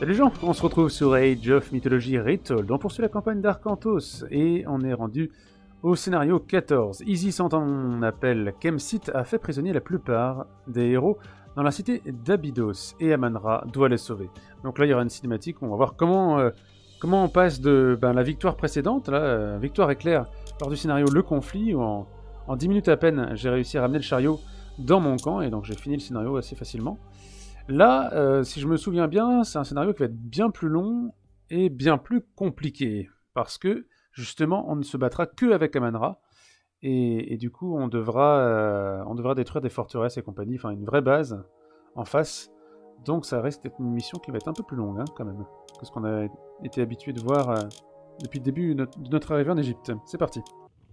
Salut les gens, on se retrouve sur Age of Mythology Retold. On poursuit la campagne d'Arcantos et on est rendu au scénario 14. Isis, en ton appel, Khemsit a fait prisonnier la plupart des héros dans la cité d'Abydos et Aman-Ra doit les sauver. Donc là il y aura une cinématique où on va voir comment on passe de la victoire précédente, là, victoire éclair lors du scénario Le Conflit, où en 10 minutes à peine j'ai réussi à ramener le chariot dans mon camp et donc j'ai fini le scénario assez facilement. Là, si je me souviens bien, c'est un scénario qui va être bien plus long et bien plus compliqué. Parce que, justement, on ne se battra que avec Aman-Ra. Et du coup, on devra détruire des forteresses et compagnie, enfin une vraie base en face. Donc ça risque d'être une mission qui va être un peu plus longue, hein, quand même. Que ce qu'on a été habitué de voir depuis le début de notre arrivée en Égypte. C'est parti.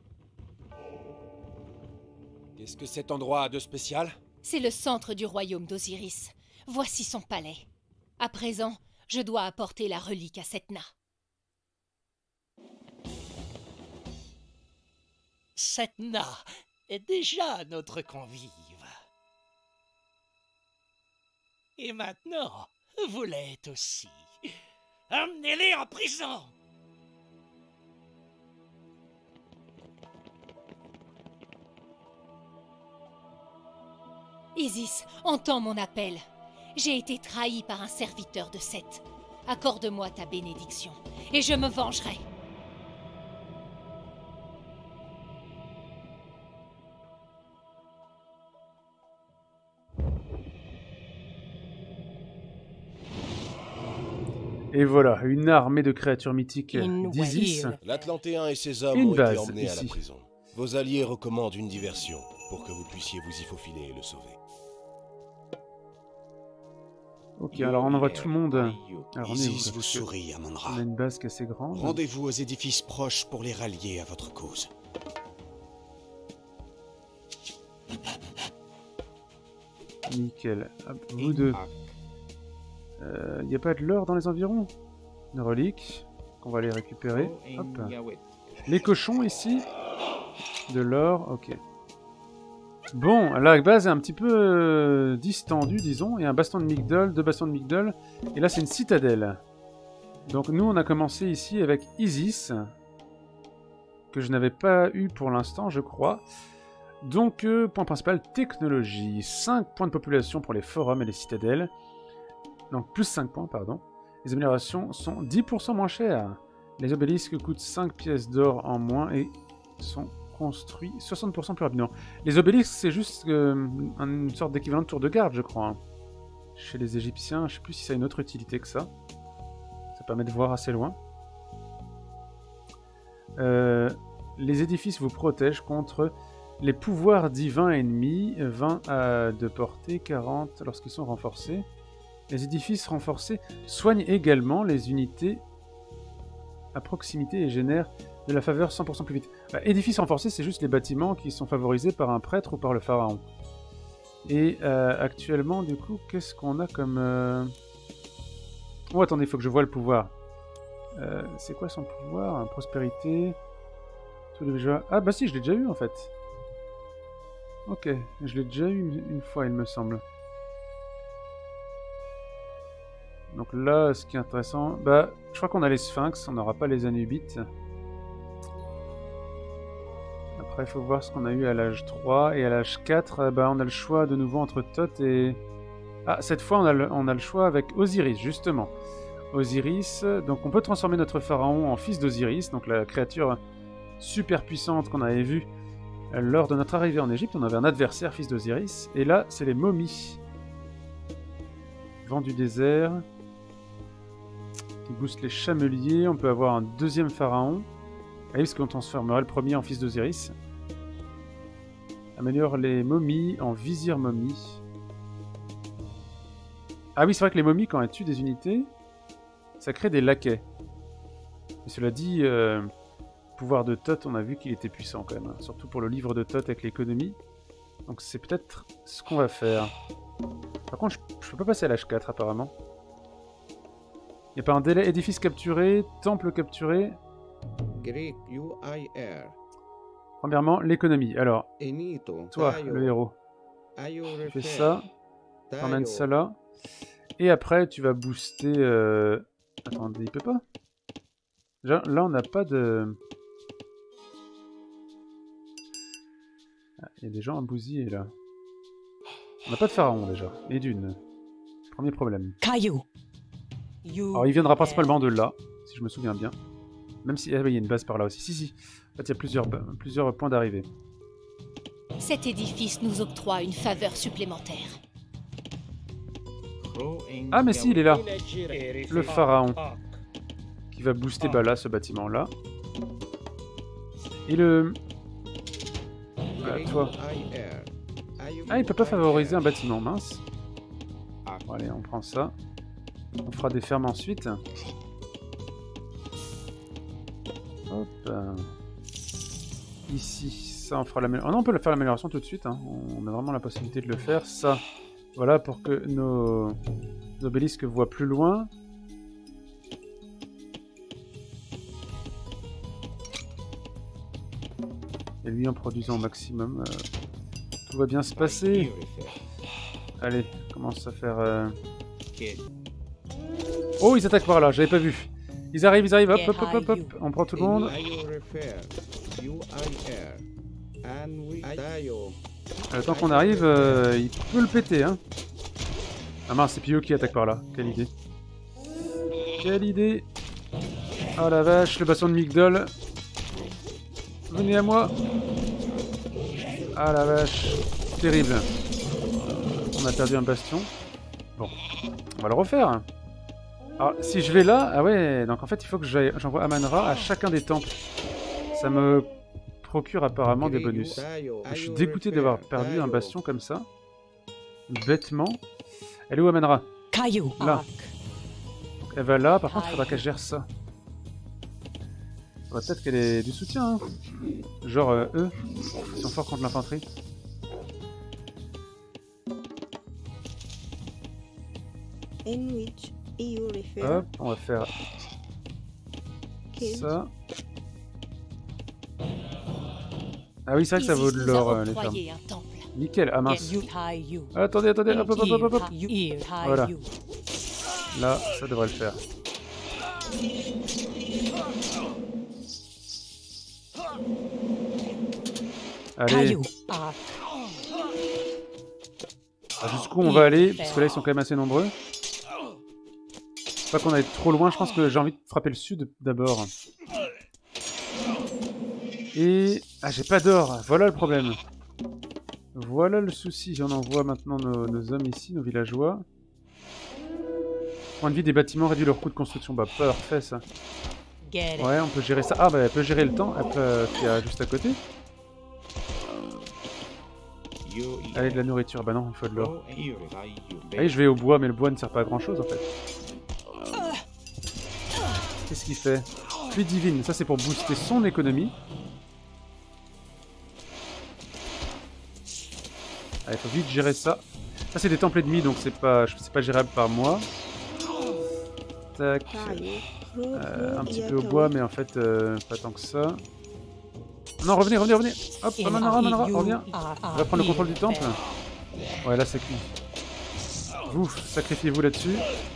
Qu'est-ce que cet endroit a de spécial? C'est le centre du royaume d'Osiris. Voici son palais. À présent, je dois apporter la relique à Setna. Setna est déjà notre convive. Et maintenant, vous l'êtes aussi. Emmenez-les en prison! Isis, entends mon appel. J'ai été trahi par un serviteur de Seth. Accorde-moi ta bénédiction, et je me vengerai. Et voilà, une armée de créatures mythiques d'Isis. L'Atlantéen et ses hommes ont été emmenés à la prison. Vos alliés recommandent une diversion pour que vous puissiez vous y faufiler et le sauver. Ok, alors on envoie tout le monde. Alors Isis vous sourit, Aman-Ra. On a une base qui est assez grande. Rendez-vous aux édifices proches pour les rallier à votre cause. Nickel. Hop, vous deux. Il n'y a pas de l'or dans les environs? Une relique. On va les récupérer. Hop. Les cochons ici. De l'or, ok. Bon, la base est un petit peu distendue, disons. Il y a un bastion de Migdol, deux bastions de Migdol. Et là, c'est une citadelle. Donc nous, on a commencé ici avec Isis. Que je n'avais pas eu pour l'instant, je crois. Donc, point principal, technologie. 5 points de population pour les forums et les citadelles. Donc, plus 5 points, pardon. Les améliorations sont 10% moins chères. Les obélisques coûtent 5 pièces d'or en moins et sont construits 60% plus rapidement. Les obélisques, c'est juste une sorte d'équivalent de tour de garde, je crois. Hein. Chez les Égyptiens, je sais plus si ça a une autre utilité que ça. Ça permet de voir assez loin. Les édifices vous protègent contre les pouvoirs divins ennemis, 20 de portée, 40 lorsqu'ils sont renforcés. Les édifices renforcés soignent également les unités à proximité et génèrent de la faveur 100% plus vite. Édifices renforcés, c'est juste les bâtiments qui sont favorisés par un prêtre ou par le pharaon. Et actuellement, du coup, qu'est-ce qu'on a comme... Oh, attendez, il faut que je voie le pouvoir. C'est quoi son pouvoir? Prospérité... Tous les jeux... Ah bah si, je l'ai déjà eu en fait. Ok, je l'ai déjà eu une fois, il me semble. Donc là, ce qui est intéressant... Bah, je crois qu'on a les Sphinx, on n'aura pas les Anubites. Après, il faut voir ce qu'on a eu à l'âge 3. Et à l'âge 4, bah, on a le choix de nouveau entre Thoth et... Ah, cette fois, on a le choix avec Osiris, justement. Osiris, donc on peut transformer notre pharaon en fils d'Osiris, donc la créature super puissante qu'on avait vue lors de notre arrivée en Égypte. On avait un adversaire, fils d'Osiris. Et là, c'est les momies. Vent du désert... qui booste les chameliers. On peut avoir un deuxième pharaon. Ah oui, parce qu'on transformerait le premier en fils d'Osiris. Améliore les momies en vizir momie. Ah oui, c'est vrai que les momies, quand elles tuent des unités, ça crée des laquais. Mais cela dit, pouvoir de Thoth, on a vu qu'il était puissant quand même. Hein. Surtout pour le livre de Thoth avec l'économie. Donc c'est peut-être ce qu'on va faire. Par contre, je peux pas passer à l'âge 4 apparemment. Il n'y a pas un délai. Édifice capturé, temple capturé. Premièrement, l'économie. Alors, toi, le héros, tu fais ça, t'emmènes ça là. Et après, tu vas booster... Attendez, il peut pas? Là, on n'a pas de... Il y a des gens à bousiller, là. On n'a pas de pharaon, déjà. Et d'une. Premier problème. Alors, il viendra principalement de là, si je me souviens bien. Même si... Ah oui, il y a une base par là aussi. Si. En fait, il y a plusieurs points d'arrivée. Cet édifice nous octroie une faveur supplémentaire. Ah, mais si, il est là. Le pharaon. Qui va booster là, ce bâtiment-là. Et le... toi. Ah, il peut pas favoriser un bâtiment, mince. Bon, allez, on prend ça. On fera des fermes ensuite. Hop. Ici, ça, on fera l'amélioration. Oh non, on peut faire l'amélioration tout de suite. Hein. On a vraiment la possibilité de le faire. Ça, voilà, pour que nos obélisques voient plus loin. Et lui, en produisant au maximum, tout va bien se passer. Allez, commence à faire... Oh, ils attaquent par là, j'avais pas vu. Ils arrivent, hop, hop, hop, hop, hop. On prend tout le monde. Le temps qu'on arrive, il peut le péter, hein. Ah mince, c'est Pio qui attaque par là. Quelle idée. Quelle idée. Oh la vache, le bastion de Migdol. Venez à moi. Ah la vache. Terrible. On a perdu un bastion. Bon, on va le refaire. Alors, si je vais là... Ah ouais, donc en fait, il faut que j'envoie Amon-Ra à chacun des temples. Ça me procure apparemment des bonus. Je suis dégoûté d'avoir perdu un bastion comme ça. Bêtement. Elle est où, Amon-Ra? Là. Donc, elle va là, par contre, il faudra qu'elle gère ça. Peut-être qu'elle ait du soutien, hein. Genre, eux, ils sont forts contre l'infanterie. Hop, on va faire ça. Ah oui, c'est vrai que ça vaut de l'or, les fermes. Nickel, ah mince. Attendez, hop, hop, hop, hop, hop. Voilà. Là, ça devrait le faire. Allez. Jusqu'où on va aller, parce que là ils sont quand même assez nombreux. Pas qu'on aille trop loin, je pense que j'ai envie de frapper le sud d'abord. Et... Ah, j'ai pas d'or, voilà le problème. Voilà le souci, on envoie maintenant nos hommes ici, nos villageois. Point de vie des bâtiments réduit leur coût de construction, bah parfait ça. Ouais, on peut gérer ça. Ah bah elle peut gérer le temps, elle peut... qui est juste à côté. Allez, de la nourriture, bah non, il faut de l'or. Allez, je vais au bois, mais le bois ne sert pas à grand chose en fait. Qu'est-ce qu'il fait? Pluie divine, ça c'est pour booster son économie. Allez, faut vite gérer ça. Ça c'est des temples ennemis, donc c'est pas gérable par moi. Tac. Un petit peu au bois, mais en fait, pas tant que ça. Non, revenez. Hop, Amon-Ra, reviens. On va prendre le contrôle du temple. Ouais, là c'est cuit. Vous, sacrifiez-vous là-dessus.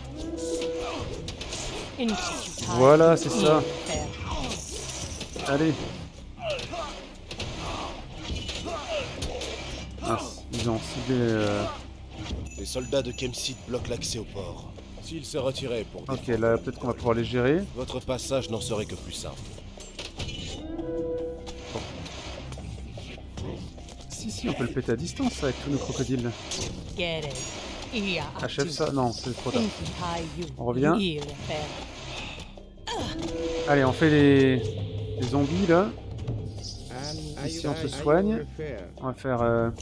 Voilà, c'est ça. Allez. Mince, ils ont ciblé... Les soldats de Khemsit bloquent l'accès au port. S'ils se retiraient pour... Ok, là peut-être qu'on va pouvoir les gérer. Votre passage n'en serait que plus simple. Bon. Si, on peut le péter à distance avec tous nos crocodiles. Achève ça. Non, c'est trop tard. On revient. Allez, on fait les zombies là. Ici on se soigne. On va faire...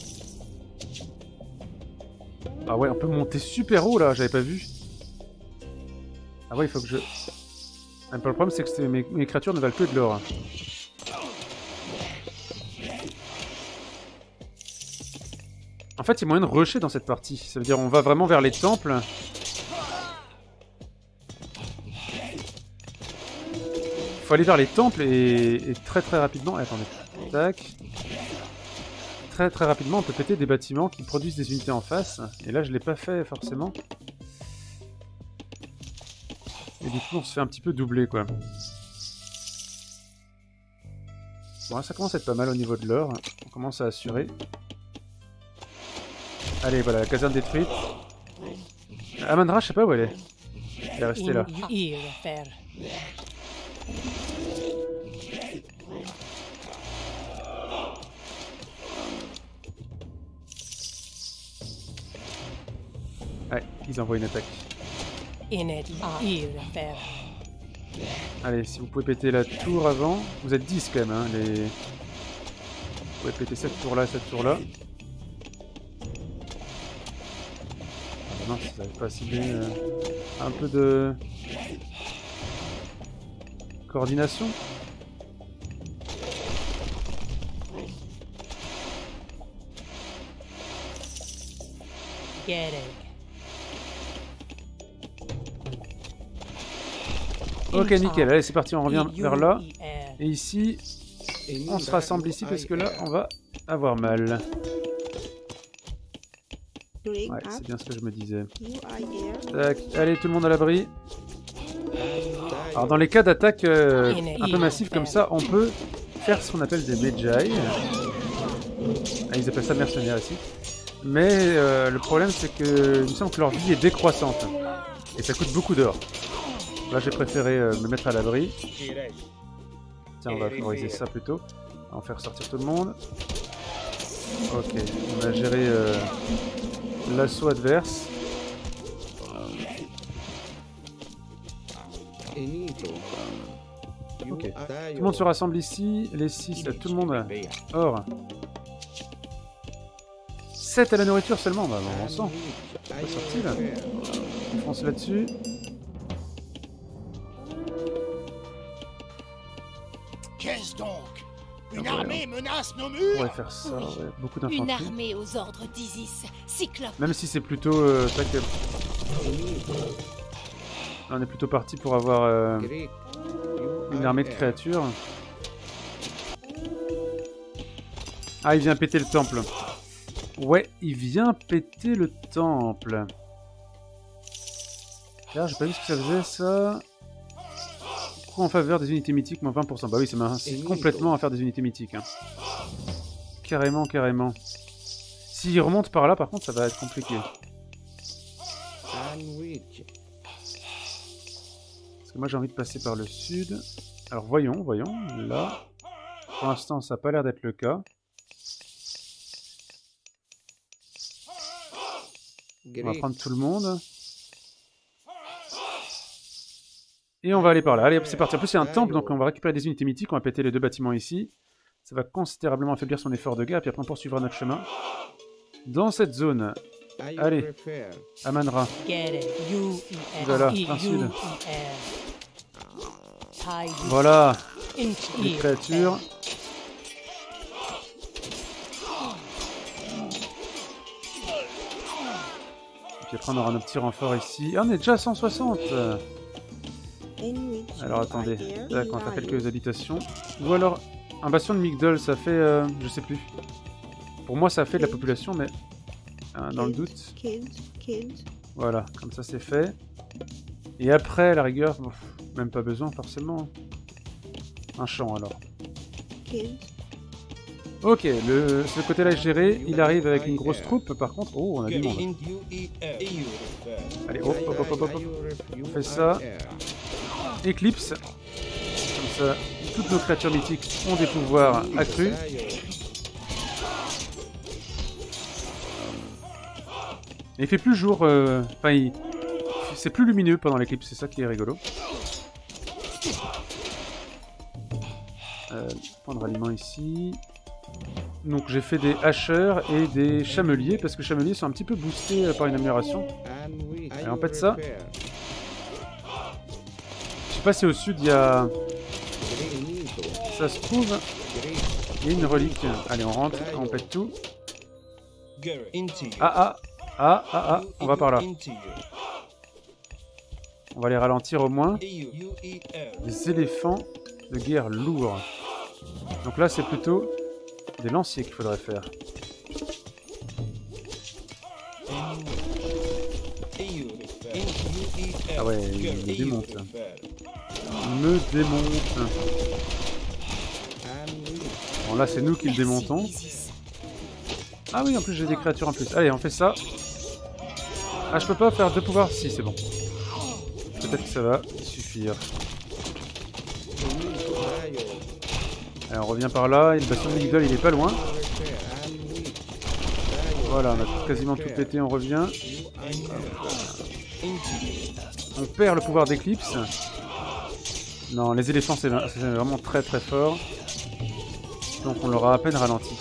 Ah ouais, on peut monter super haut là, j'avais pas vu. Ah ouais, il faut que je... Le problème c'est que mes créatures ne valent que de l'or. En fait, il y a moyen de rusher dans cette partie. Ça veut dire on va vraiment vers les temples. Il faut aller vers les temples et très rapidement... Attendez. Tac. Très rapidement, on peut péter des bâtiments qui produisent des unités en face. Et là, je l'ai pas fait forcément. Et du coup, on se fait un petit peu doubler, quoi. Bon, là, ça commence à être pas mal au niveau de l'or. On commence à assurer. Allez, voilà, la caserne détruite. Amandra, je sais pas où elle est. Elle est restée là. Ouais, ils envoient une attaque. Allez, si vous pouvez péter la tour avant. Vous êtes 10 quand même, hein, les... Vous pouvez péter cette tour là, cette tour là. Ah non, ça n'arrive pas à cibler. Un peu de... coordination. Ok, nickel. Allez, c'est parti, on revient vers là. Et ici, on se rassemble ici parce que là, on va avoir mal. Ouais, c'est bien ce que je me disais. Tac. Allez, tout le monde à l'abri. Alors, dans les cas d'attaque un peu massifs comme ça, on peut faire ce qu'on appelle des Medjai. Ah, ils appellent ça mercenaires ici. Mais le problème, c'est que il me semble que leur vie est décroissante. Et ça coûte beaucoup d'or. Là, j'ai préféré me mettre à l'abri. Tiens, on va favoriser ça plutôt. On va faire sortir tout le monde. Ok, on a géré l'assaut adverse. Ok, tout le monde se rassemble ici. Les 6, là, tout le monde. Or. 7 à la nourriture seulement, bah bon sang. C'est pas sorti là. On fonce là-dessus. Qu'est-ce donc? Une armée menace nos murs? On pourrait faire ça, ouais. Beaucoup d'infanterie. Une armée aux ordres d'Isis, Cyclope. Même si c'est plutôt... c'est vrai que... Là, on est plutôt parti pour avoir une armée de créatures. Ah, il vient péter le temple. Ouais, il vient péter le temple. Là, j'ai pas vu ce que ça faisait, ça. Coup en faveur des unités mythiques, moins 20%. Bah oui, ça m'incite complètement à faire des unités mythiques. Hein. Carrément, carrément. S'il remonte par là, par contre, ça va être compliqué. Parce que moi, j'ai envie de passer par le sud. Alors, voyons, voyons. Là, pour l'instant, ça n'a pas l'air d'être le cas. On va prendre tout le monde. Et on va aller par là. Allez, c'est parti. En plus, c'est un temple, donc on va récupérer des unités mythiques. On va péter les 2 bâtiments ici. Ça va considérablement affaiblir son effort de guerre. Puis après, on poursuivra notre chemin. Dans cette zone. Allez, Amanra. Voilà, plein sud. Voilà, les créatures. Et puis après, on aura nos petits renforts ici. Ah, on est déjà à 160. Alors attendez, tac, on va faire quelques habitations. Ou alors, un bastion de Migdol, ça fait... je sais plus. Pour moi, ça fait de la population, mais... dans le doute. Voilà, comme ça c'est fait. Et après, à la rigueur, bon, même pas besoin forcément. Un champ alors. Ok, ce côté-là est géré. Il arrive avec une grosse troupe, par contre... Oh, on a du monde. Allez, hop, hop, hop, hop, hop. On fait ça. Éclipse. Comme ça, toutes nos créatures mythiques ont des pouvoirs accrus. Et il fait plus jour, enfin c'est plus lumineux pendant l'éclipse, c'est ça qui est rigolo. Point de ralliement ici. Donc j'ai fait des hacheurs et des chameliers, parce que chameliers sont un petit peu boostés par une amélioration. Allez, on pète ça. Je sais pas si au sud il y a... Ça se trouve, il y a une relique. Allez, on rentre, on pète tout. On va par là. On va les ralentir au moins. Des éléphants de guerre lourds. Donc là, c'est plutôt des lanciers qu'il faudrait faire. Ah ouais, il me démonte. Il me démonte. Bon là c'est nous qui le démontons. Ah oui en plus j'ai des créatures en plus. Allez on fait ça. Ah je peux pas faire 2 pouvoirs? Si c'est bon. Peut-être que ça va suffire. Allez on revient par là. Et le bastion de Migdol il est pas loin. Voilà on a quasiment tout pété, on revient. On perd le pouvoir d'éclipse. Non les éléphants c'est vraiment très très fort. Donc on l'aura à peine ralenti.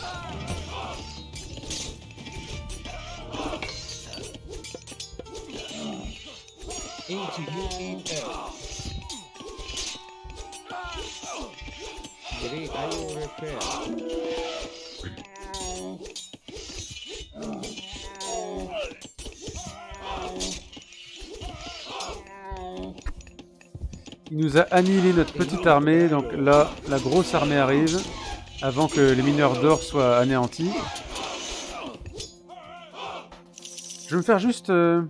Il nous a annihilé notre petite armée, donc là la grosse armée arrive. Avant que les mineurs d'or soient anéantis. Je vais me faire juste...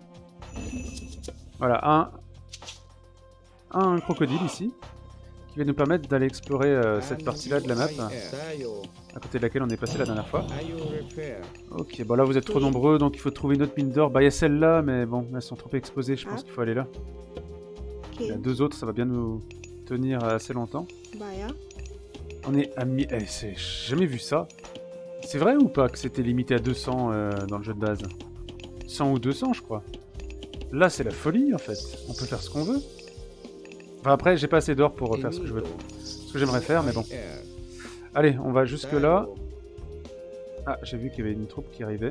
Voilà, un crocodile ici. Qui va nous permettre d'aller explorer cette partie-là de la map. À côté de laquelle on est passé la dernière fois. Ok, bon là vous êtes trop nombreux, donc il faut trouver une autre mine d'or. Bah il y a celle-là, mais bon, elles sont trop exposées, je pense qu'il faut aller là. Il y a 2 autres, ça va bien nous tenir assez longtemps. On est à mi... Eh, j'ai jamais vu ça. C'est vrai ou pas que c'était limité à 200 dans le jeu de base? 100 ou 200 je crois. Là c'est la folie en fait. On peut faire ce qu'on veut. Enfin après j'ai pas assez d'or pour faire ce que je veux. Ce que j'aimerais faire mais bon. Allez on va jusque là. Ah j'ai vu qu'il y avait une troupe qui arrivait.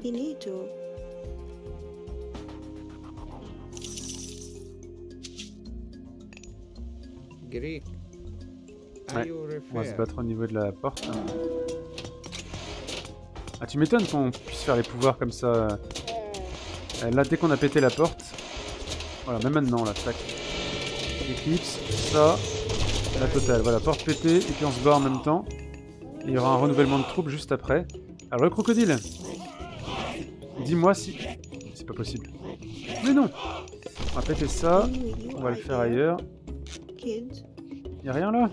Ouais, on va se battre au niveau de la porte. Ah tu m'étonnes qu'on puisse faire les pouvoirs comme ça. Là dès qu'on a pété la porte. Voilà, même maintenant là, tac. Éclipse, ça, la totale. Voilà, porte pétée, et puis on se bat en même temps. Et il y aura un renouvellement de troupes juste après. Alors le crocodile, dis-moi si... C'est pas possible. Mais non. On va péter ça, on va le faire ailleurs. Y'a rien là?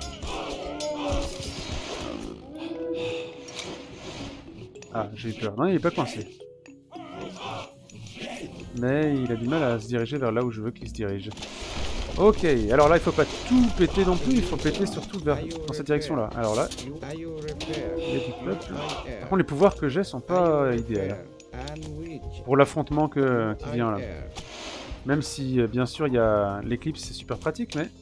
Ah, j'ai eu peur. Non, il est pas coincé. Mais il a du mal à se diriger vers là où je veux qu'il se dirige. Ok, alors là, il faut pas tout péter non plus, il faut péter surtout dans cette direction-là. Alors là, il y a du peuple. Par contre, les pouvoirs que j'ai sont pas idéaux. Pour l'affrontement qui vient là. Même si, bien sûr, il y a l'éclipse, c'est super pratique, mais...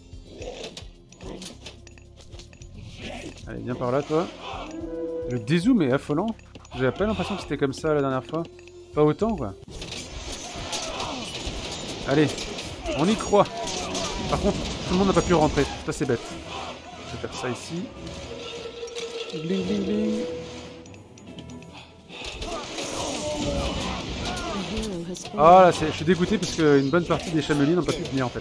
Allez, viens par là, toi. Le dézoom est affolant. J'avais pas l'impression que c'était comme ça la dernière fois. Pas autant, quoi. Allez, on y croit. Par contre, tout le monde n'a pas pu rentrer. Ça, c'est bête. Je vais faire ça ici. Bling, bling, bling. Ah là, je suis dégoûté parce qu'une bonne partie des chameliers n'ont pas pu venir en fait.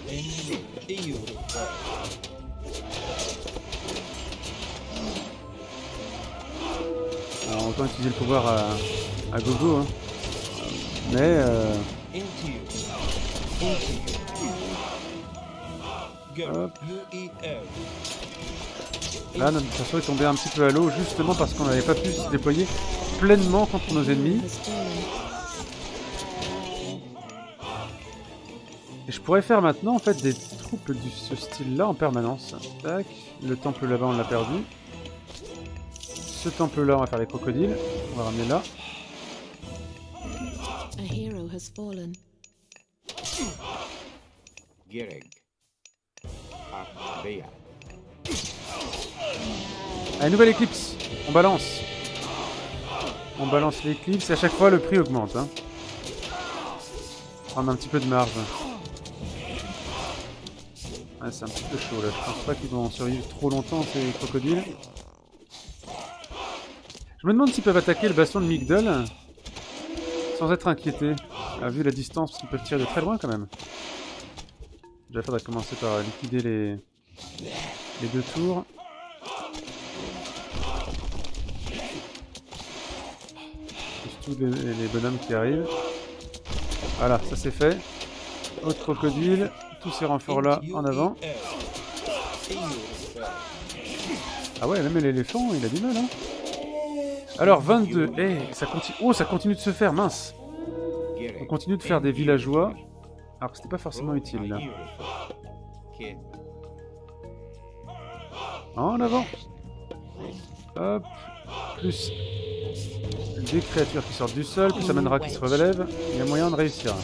Alors, autant utiliser le pouvoir à gogo, hein. Mais hop. Là, notre perso est tombé un petit peu à l'eau justement parce qu'on n'avait pas pu se déployer pleinement contre nos ennemis. Et je pourrais faire maintenant en fait des troupes de ce style-là en permanence. Tac, le temple là-bas on l'a perdu. Ce temple-là on va faire les crocodiles. On va ramener là. Allez, nouvelle éclipse. On balance. On balance l'éclipse et à chaque fois le prix augmente. Hein. Prendre un petit peu de marge. Ah, c'est un petit peu chaud là, je pense pas qu'ils vont survivre trop longtemps ces crocodiles. Je me demande s'ils peuvent attaquer le bastion de Migdol sans être inquiétés. Vu la distance, parce qu'ils peuvent tirer de très loin quand même. Déjà faudrait commencer par liquider les deux tours. Plus tous les bonhommes qui arrivent. Voilà, ça c'est fait. Autre crocodile. Tous ces renforts-là en avant. Ah ouais, même l'éléphant, il a du mal, hein. Alors, 22. Eh, ça continue... Oh, ça continue de se faire, mince. On continue de faire des villageois. Alors que c'était pas forcément utile, là. En avant. Hop. Plus des créatures qui sortent du sol, plus Amon-Ra qui se relève. Il y a moyen de réussir.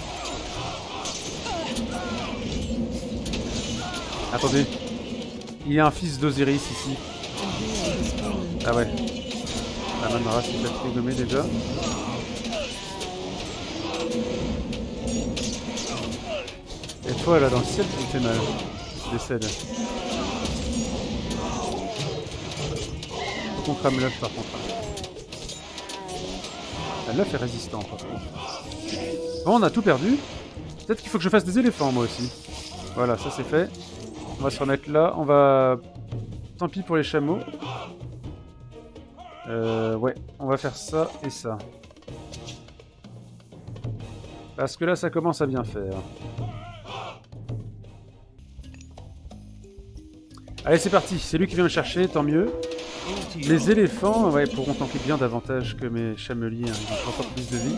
Attendez. Il y a un fils d'Osiris ici. Ah ouais. Amon-Ra s'est fait gommer déjà. Et toi là dans le ciel tu me fais mal. Tu décèdes. Faut qu'on crame l'œuf par contre. L'œuf est résistant par contre. Bon, on a tout perdu. Peut-être qu'il faut que je fasse des éléphants moi aussi. Voilà, ça c'est fait. On va se remettre là. On va... Tant pis pour les chameaux. Ouais, on va faire ça et ça. Parce que là, ça commence à bien faire. Allez, c'est parti. C'est lui qui vient me chercher, tant mieux. Les éléphants, ouais, pourront tanker bien davantage que mes chameliers. Hein. Ils ont encore plus de vie.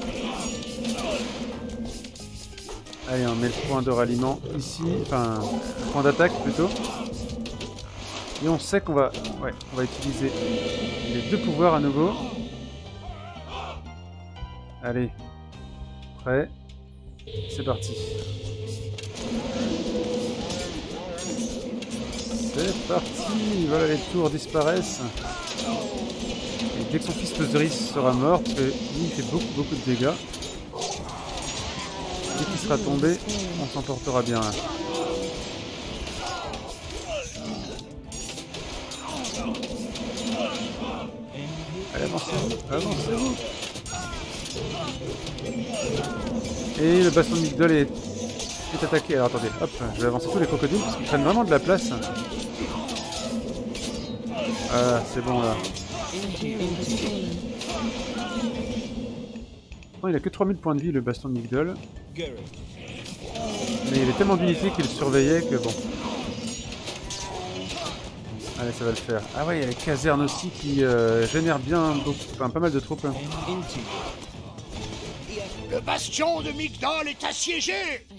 Allez, on met le point de ralliement ici. Enfin, point d'attaque plutôt. Et on sait qu'on va... Ouais, on va utiliser les deux pouvoirs à nouveau. Allez. Prêt. C'est parti. C'est parti. Voilà, les tours disparaissent. Et dès que son fils d'Osiris sera mort, parce que lui, il fait beaucoup de dégâts. Dès qu'il sera tombé, on s'en portera bien là. Allez, avancez-vous, avancez-vous. Et le baston de Migdol est attaqué. Alors attendez, hop, je vais avancer tous les crocodiles parce qu'ils prennent vraiment de la place. Ah, c'est bon là. Non, il a que 3000 points de vie le baston de Migdol. Mais il est tellement d'unités qu'il surveillait que bon. Allez, ça va le faire. Ah ouais, il y a les casernes aussi qui génèrent bien beaucoup, enfin, pas mal de troupes. Le bastion de Migdol est assiégé.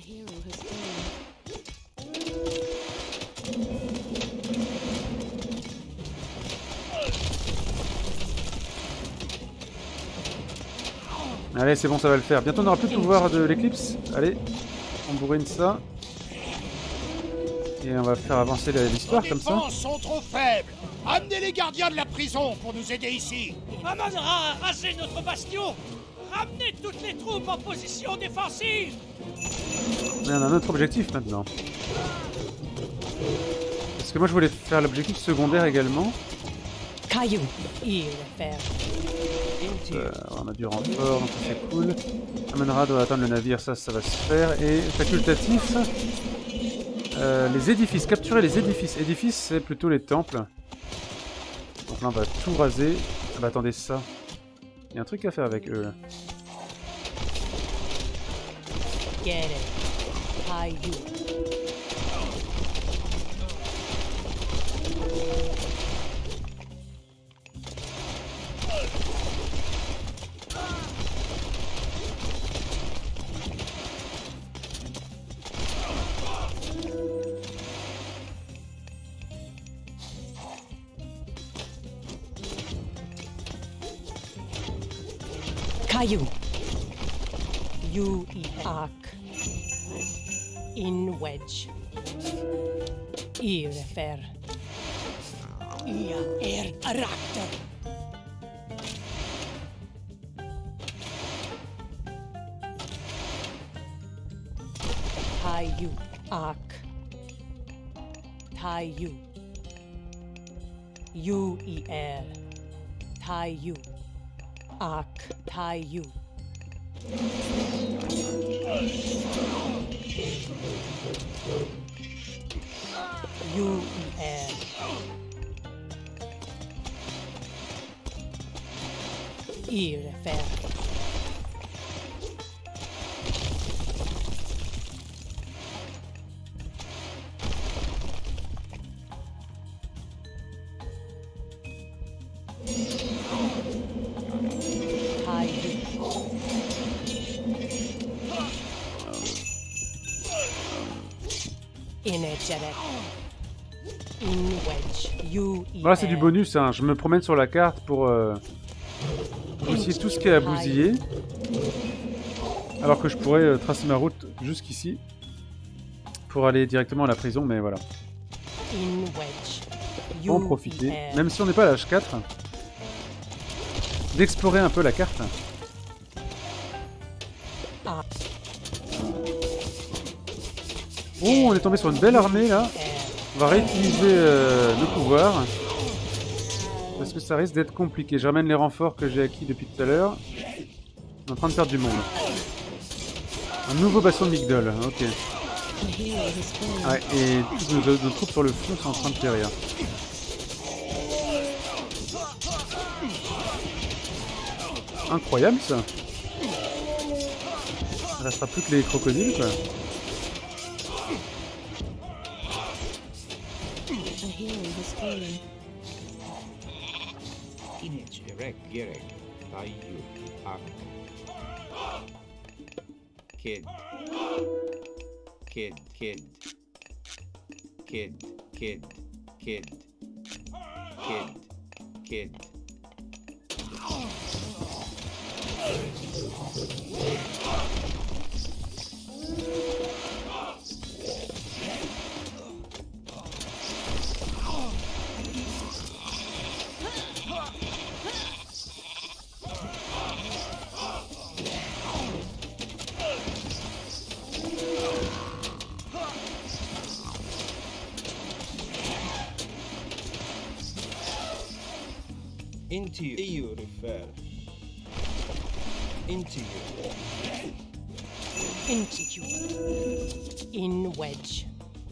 Allez, c'est bon, ça va le faire. Bientôt, on n'aura plus de pouvoir de l'éclipse. Allez, on bourrine ça. Et on va faire avancer l'histoire comme ça. Les défenses sont trop faibles. Amenez les gardiens de la prison pour nous aider ici. Amon-Ra a rasé notre bastion. Ramenez toutes les troupes en position défensive. Mais on a un autre objectif maintenant. Parce que moi je voulais faire l'objectif secondaire également. Caillou, il faire. On a du renfort, donc c'est cool. Amon-Ra doit atteindre le navire, ça va se faire. Et facultatif, les édifices, capturer les édifices. Édifices, c'est plutôt les temples. Donc là on va tout raser. Ah bah attendez ça. Il y a un truc à faire avec eux là. Get it. Caillou. Caillou. You arc. In wedge. Irrefer. Ia aractor. Caillou arc. Caillou. You Caillou. Arc, Caillou. U-E-R. Voilà, c'est du bonus, hein. Je me promène sur la carte pour essayer tout ce qui est à bousiller. Alors que je pourrais tracer ma route jusqu'ici pour aller directement à la prison, mais voilà. Pour en profiter, même si on n'est pas à l'âge 4, d'explorer un peu la carte. Oh, on est tombé sur une belle armée là. On va réutiliser nos pouvoirs. Parce que ça risque d'être compliqué. Je ramène les renforts que j'ai acquis depuis tout à l'heure. On est en train de perdre du monde. Un nouveau bastion de Migdol, ok. Ouais, et toutes nos troupes sur le front sont en train de périr. Incroyable ça. Il restera plus que les crocodiles quoi. Kid. Into you refer. Into you. Into you. In wedge.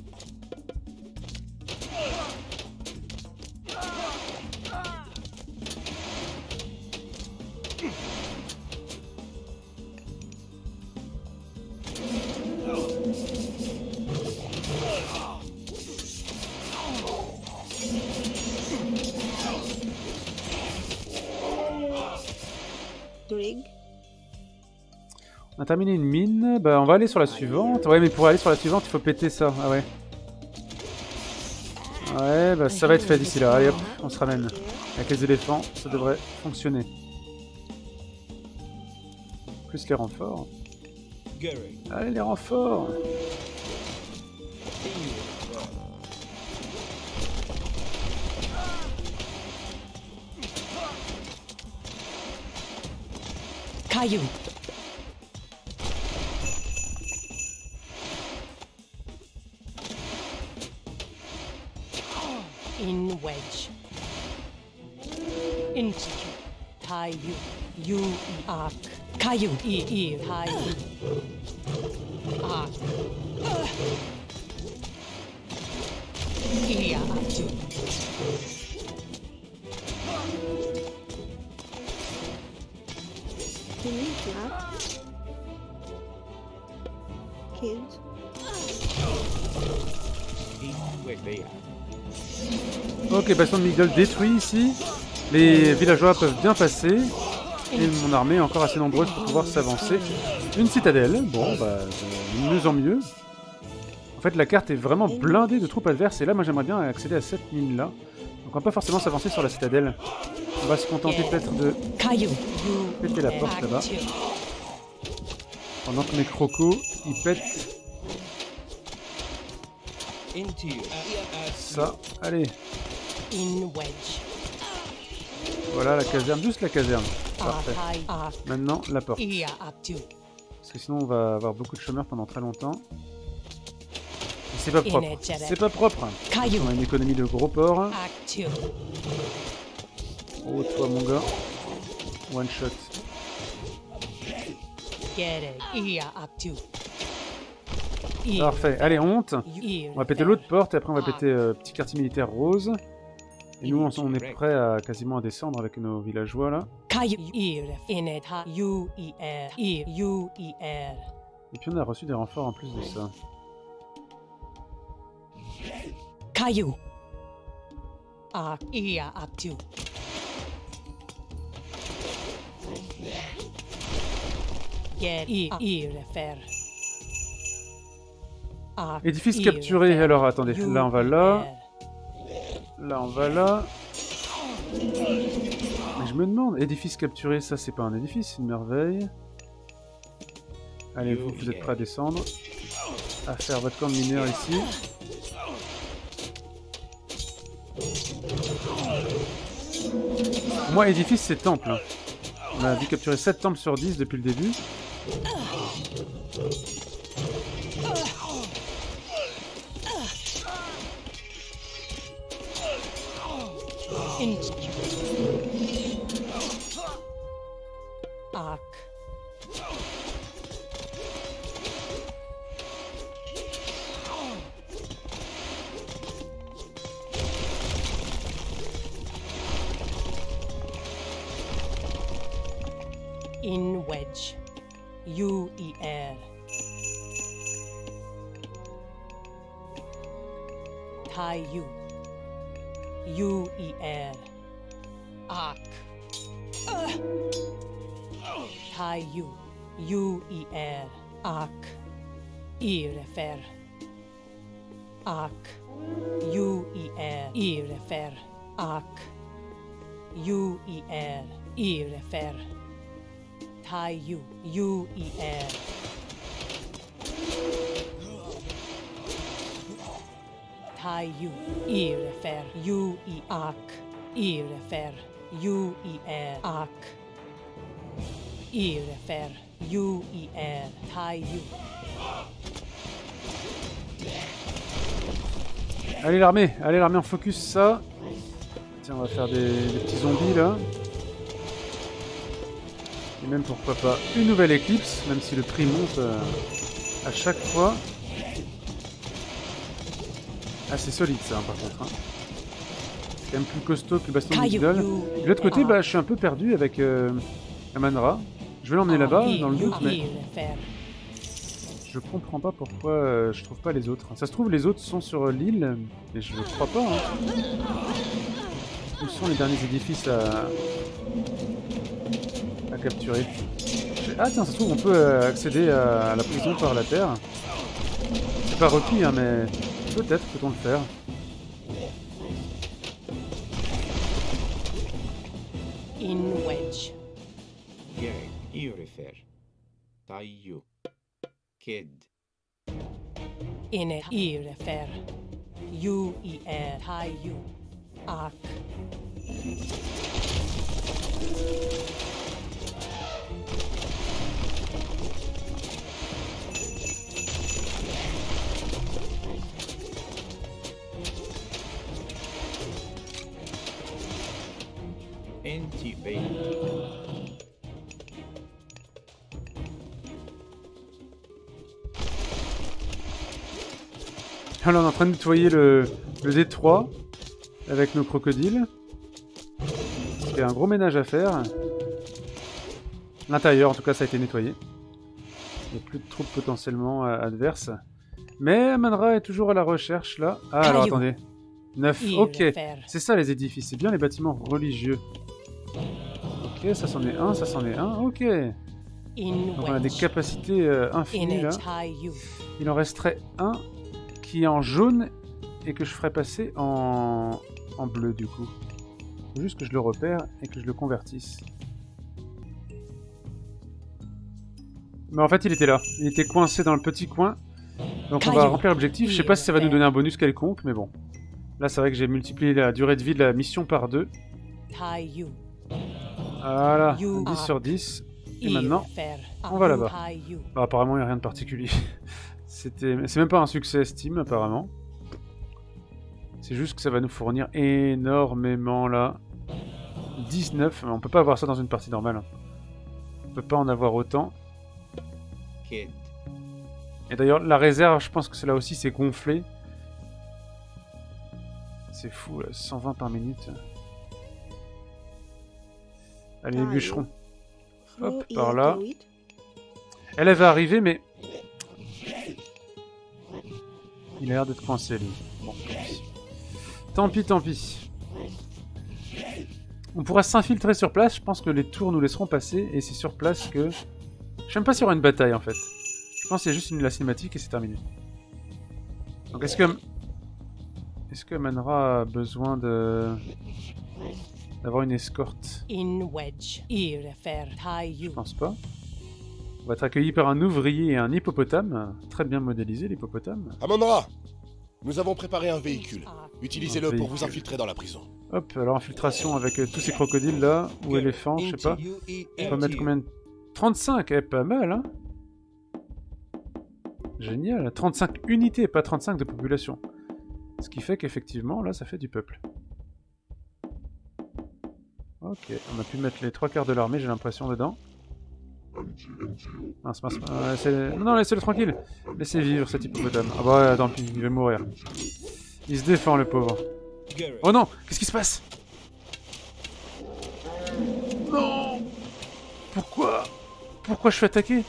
On a terminé une mine, bah on va aller sur la suivante. Ouais, mais pour aller sur la suivante, il faut péter ça. Ah ouais. Ouais, bah ça va être fait d'ici là. Allez hop, on se ramène. Avec les éléphants, ça devrait fonctionner. Plus les renforts. Allez, les renforts. Caillou. In wedge. Into you. Tie you. You arc. Caillou. Tie you. Arc. Ia actu. Kids. Ok, bastion de Migdol détruit ici. Les villageois peuvent bien passer. Et mon armée est encore assez nombreuse pour pouvoir s'avancer. Une citadelle. Bon, bah, de mieux en mieux. En fait, la carte est vraiment blindée de troupes adverses. Et là, moi, j'aimerais bien accéder à cette mine-là. Donc, on va pas forcément s'avancer sur la citadelle. On va se contenter peut-être de péter la porte là-bas. Pendant que mes crocos, ils pètent ça. Allez. Voilà la caserne, juste la caserne. Parfait. Maintenant, la porte. Parce que sinon, on va avoir beaucoup de chômeurs pendant très longtemps. Et c'est pas propre. C'est pas propre. On a une économie de gros porcs. Oh, toi, mon gars. One shot. Parfait. Allez, on monte. On va péter l'autre porte et après on va péter petit quartier militaire rose. Et nous, on est prêts à quasiment à descendre avec nos villageois là. Et puis on a reçu des renforts en plus de ça. Caillou. Édifice capturé. Alors attendez, là on va là. Là on va là. Mais je me demande, édifice capturé, ça c'est pas un édifice, c'est une merveille. Allez, vous êtes prêts à descendre. À faire votre camp de mineur ici. Pour moi, édifice c'est temple. On a dû capturer 7 temples sur 10 depuis le début. In wedge. U-E-R. Tai U. U-E-R. Ak. Tai U. U-E-R. Ak. Irefer. Ak. U-E-R. Irefer. Ak. U-E-R. Irefer. Tai U. U-E-R. Tai U. Irefer. U-E-Ak. Irefer. U-E-R. Ak. Irefer. U-E-R. Tai U. Allez l'armée, on focus ça. Tiens, on va faire des petits zombies là. Et même pourquoi pas une nouvelle éclipse, même si le prix monte à chaque fois. Ah c'est solide ça par contre. Hein. C'est quand même plus costaud que le baston d'Idol. De l'autre côté, bah, je suis un peu perdu avec Aman-Ra. Je vais l'emmener là-bas dans le doute, mais je comprends pas pourquoi je trouve pas les autres. Ça se trouve les autres sont sur l'île, mais je ne crois pas. Hein. Où sont les derniers édifices à capturer? Ah tiens, ça se trouve on peut accéder à la prison par la terre. C'est pas requis, hein, mais peut-être peut-on le faire. In wedge. Irefer. Taiyu. Ked. In Irefer. U-E-R. Tai-U. Ak. Enti-Bay. Alors on est en train de nettoyer le détroit avec nos crocodiles. Il y a un gros ménage à faire. L'intérieur en tout cas ça a été nettoyé. Il n'y a plus de troupes potentiellement adverses. Mais Aman-Ra est toujours à la recherche là. Ah alors attendez. 9, ok. C'est ça les édifices, c'est bien les bâtiments religieux. Ok, ça c'en est un, ça c'en est un, ok. Donc on a des capacités infinies là. Il en resterait un qui est en jaune et que je ferai passer en bleu du coup. Faut juste que je le repère et que je le convertisse. Mais en fait il était là, il était coincé dans le petit coin. Donc on va remplir l'objectif, je sais pas si ça va nous donner un bonus quelconque, mais bon. Là c'est vrai que j'ai multiplié la durée de vie de la mission par 2. Voilà, 10 sur 10. Et maintenant, on va là-bas. Bah, apparemment il n'y a rien de particulier. C'est même pas un succès Steam apparemment. C'est juste que ça va nous fournir énormément là. 19, on peut pas avoir ça dans une partie normale. On peut pas en avoir autant. Et d'ailleurs la réserve, je pense que cela aussi c'est gonflé. C'est fou, là, 120 par minute. Allez les bûcherons. Hop, par là. Elle va arriver mais... Il a l'air d'être coincé lui. Bon, tant pis. Tant pis. On pourra s'infiltrer sur place, je pense que les tours nous laisseront passer, et c'est sur place que... Je sais même pas s'il y aura une bataille en fait. Je pense que c'est juste la cinématique et c'est terminé. Donc est-ce que Manra a besoin d'avoir une escorte? Je pense pas. On va être accueilli par un ouvrier et un hippopotame. Très bien modélisé l'hippopotame. Amonra, nous avons préparé un véhicule. Utilisez-le pour vous infiltrer dans la prison. Hop, alors infiltration avec tous ces crocodiles là, ou éléphants, je sais pas. On va mettre combien de... 35, pas mal hein. Génial, 35 unités, pas 35 de population. Ce qui fait qu'effectivement, là, ça fait du peuple. Ok, on a pu mettre les 3/4 de l'armée, j'ai l'impression, dedans. Mince, mince, non, laissez-le tranquille. Laissez vivre cet hippopotame. Ah bah, tant pis, il va mourir. Il se défend, le pauvre. Oh non, qu'est-ce qui se passe? Non. Pourquoi je suis attaqué?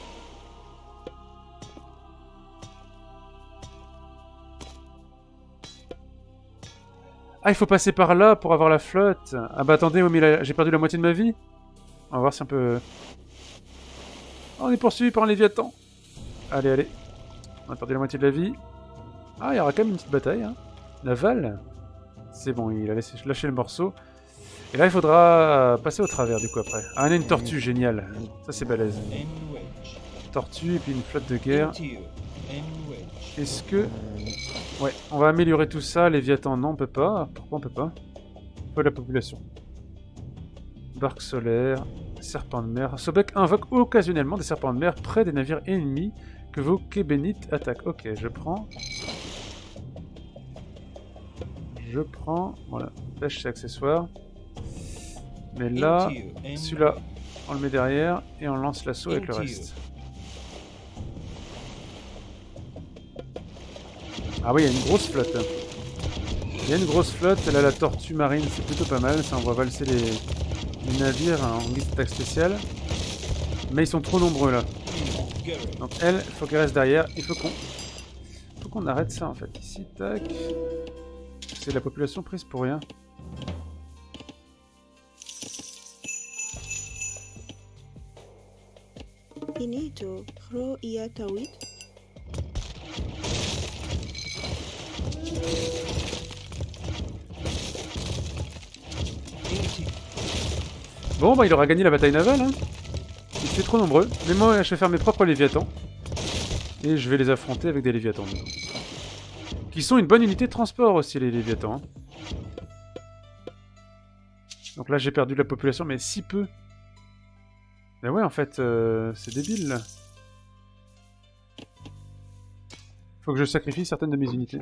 Ah, il faut passer par là pour avoir la flotte. Ah bah attendez, oh, mais j'ai perdu la moitié de ma vie. On va voir si on peut... Oh, on est poursuivi par un Léviathan. Allez, allez. On a perdu la moitié de la vie. Ah, il y aura quand même une petite bataille. Hein. Naval. C'est bon, il a laissé lâcher le morceau. Et là, il faudra passer au travers, du coup, après. Ah, on a une tortue, génial. Ça, c'est balèze. Tortue et puis une flotte de guerre. Est-ce que... Ouais, on va améliorer tout ça. Léviathan, non, on peut pas. Pourquoi on peut pas? Il faut la population. Barque solaire, serpent de mer. Sobek invoque occasionnellement des serpents de mer près des navires ennemis que vos Kébénites attaquent. Ok, je prends. Voilà, pêche c'est accessoire. Mais là, celui-là, on le met derrière et on lance l'assaut avec le reste. Ah oui, il y a une grosse flotte. Il y a une grosse flotte, là la tortue marine, c'est plutôt pas mal. Ça, on va valser les navires hein, en guise d'attaque spéciale. Mais ils sont trop nombreux là. Donc elle, il faut qu'elle reste derrière. Il faut qu'on arrête ça en fait. Ici, tac. C'est la population prise pour rien. Bon, bah il aura gagné la bataille navale, hein. Ils étaient trop nombreux. Mais moi, je vais faire mes propres Léviathans. Et je vais les affronter avec des Léviathans. Qui sont une bonne unité de transport aussi, les Léviathans. Hein. Donc là, j'ai perdu de la population, mais si peu. Mais ouais, en fait, c'est débile, là. Faut que je sacrifie certaines de mes unités.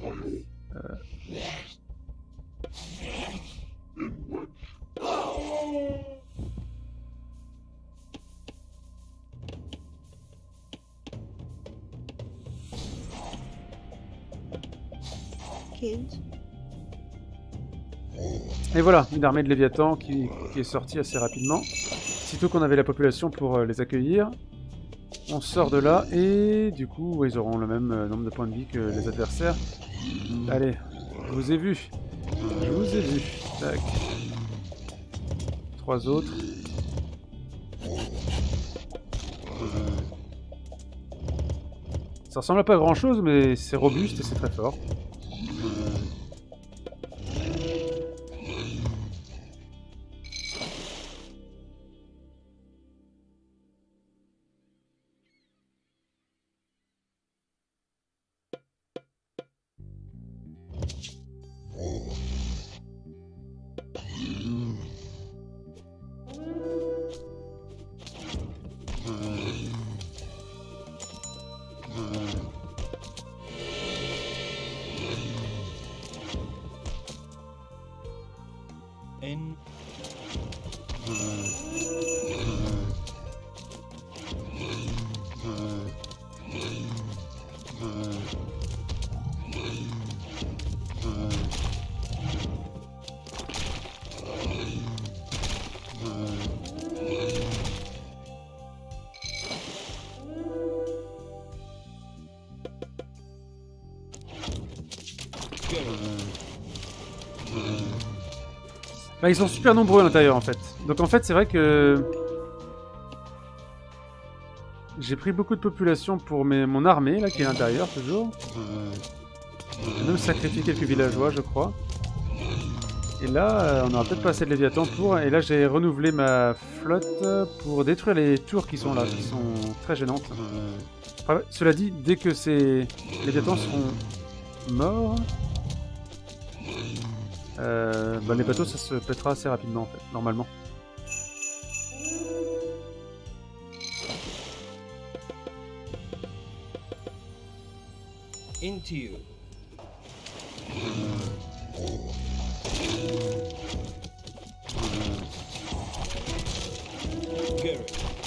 Et voilà, une armée de Léviathans qui est sortie assez rapidement. Sitôt qu'on avait la population pour les accueillir, on sort de là et du coup ils auront le même nombre de points de vie que les adversaires. Allez, je vous ai vu. Je vous ai vu. Tac. 3 autres. Ça ressemble à pas grand chose, mais c'est robuste et c'est très fort. Bah, ils sont super nombreux à l'intérieur en fait. Donc en fait c'est vrai que... J'ai pris beaucoup de population pour mon armée, là, qui est à l'intérieur, toujours. J'ai même sacrifié quelques villageois, je crois. Et là, on n'aura peut-être pas assez de Léviathan pour... Et là, j'ai renouvelé ma flotte pour détruire les tours qui sont là, qui sont très gênantes. Enfin, cela dit, dès que ces Léviathans seront morts... les bateaux, ça se pètera assez rapidement, en fait, normalement. Into you. Garrett.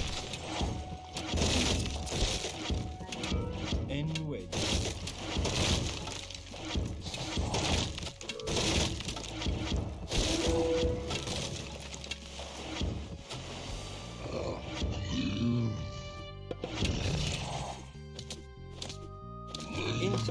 Anyway. Into.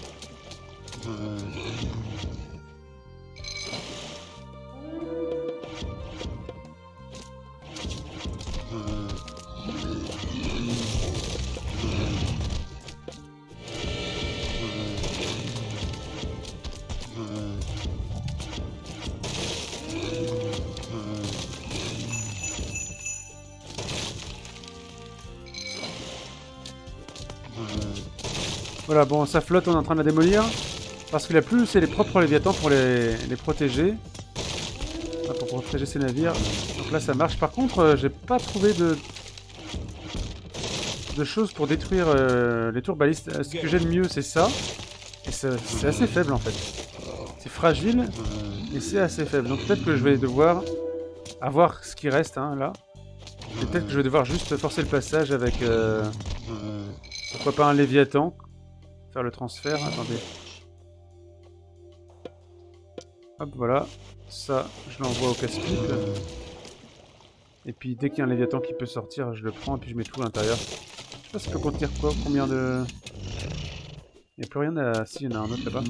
Voilà, bon, sa flotte, on est en train de la démolir. Parce qu'il a plus, c'est les propres Léviathans pour les protéger. Ah, pour protéger ses navires. Donc là, ça marche. Par contre, j'ai pas trouvé de choses pour détruire les tours balistes. Ce que j'ai de mieux, c'est ça. Et c'est assez faible, en fait. C'est fragile, et c'est assez faible. Donc peut-être que je vais devoir avoir ce qui reste, hein, là. Et peut-être que je vais devoir juste forcer le passage avec... pourquoi pas un Léviathan. Faire le transfert, attendez. Hop, voilà. Ça, je l'envoie au casse-pipe. Et puis, dès qu'il y a un Léviathan qui peut sortir, je le prends et puis je mets tout à l'intérieur. Je sais pas si ça peut contenir quoi, combien de... Il n'y a plus rien à... Si, il y en a un autre là-bas.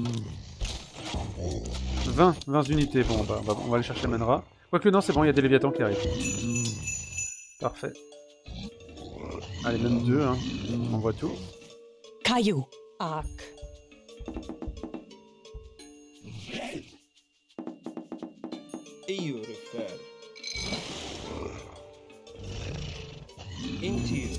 20 unités. Bon, bah, on va aller chercher Manra. Quoique non, c'est bon, il y a des Léviathans qui arrivent. Parfait. Allez, même 2, hein. On voit tout. Caillou. Arc. You refer. Into you.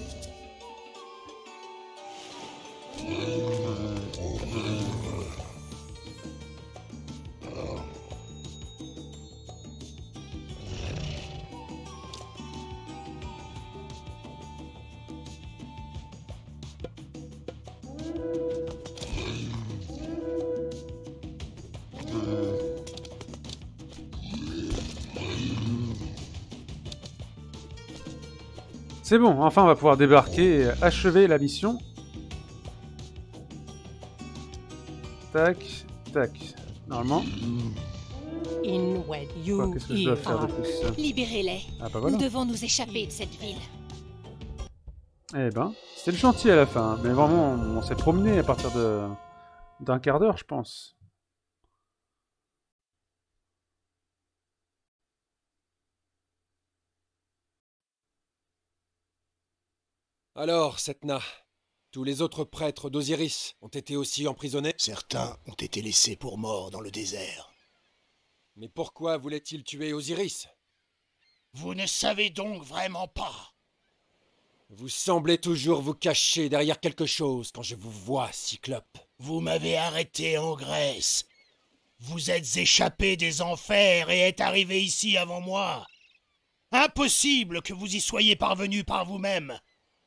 C'est bon, enfin on va pouvoir débarquer et achever la mission. Tac, tac. Normalement. Qu'est-ce que je dois faire de plus? Libérez-les. Ah bah voilà. Nous devons nous échapper de cette ville. Eh ben, c'était le chantier à la fin. Mais vraiment, on s'est promené à partir d'un quart d'heure, je pense. Alors, Setna, tous les autres prêtres d'Osiris ont été aussi emprisonnés? Certains ont été laissés pour morts dans le désert. Mais pourquoi voulait-il tuer Osiris? Vous ne savez donc vraiment pas. Vous semblez toujours vous cacher derrière quelque chose quand je vous vois, Cyclope. Vous m'avez arrêté en Grèce. Vous êtes échappé des enfers et êtes arrivé ici avant moi. Impossible que vous y soyez parvenu par vous-même.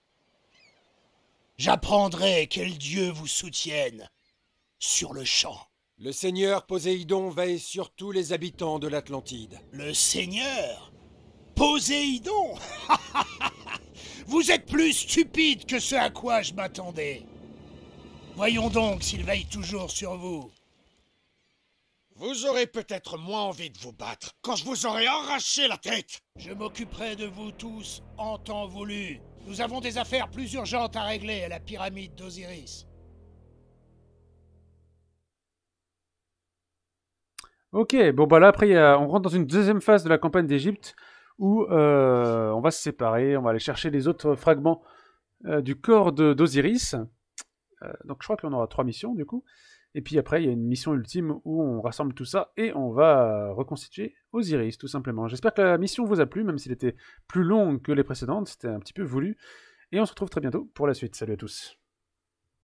J'apprendrai quel dieu vous soutienne sur le champ. Le seigneur Poséidon veille sur tous les habitants de l'Atlantide. Le seigneur Poséidon? Vous êtes plus stupide que ce à quoi je m'attendais. Voyons donc s'il veille toujours sur vous. Vous aurez peut-être moins envie de vous battre quand je vous aurai arraché la tête. Je m'occuperai de vous tous en temps voulu. Nous avons des affaires plus urgentes à régler à la pyramide d'Osiris. Ok, bon bah là après on rentre dans une deuxième phase de la campagne d'Égypte où on va se séparer, on va aller chercher les autres fragments du corps d'Osiris. Donc je crois qu'on aura 3 missions du coup. Et puis après, il y a une mission ultime où on rassemble tout ça et on va reconstituer Osiris, tout simplement. J'espère que la mission vous a plu, même s'il était plus longue que les précédentes. C'était un petit peu voulu. Et on se retrouve très bientôt pour la suite. Salut à tous.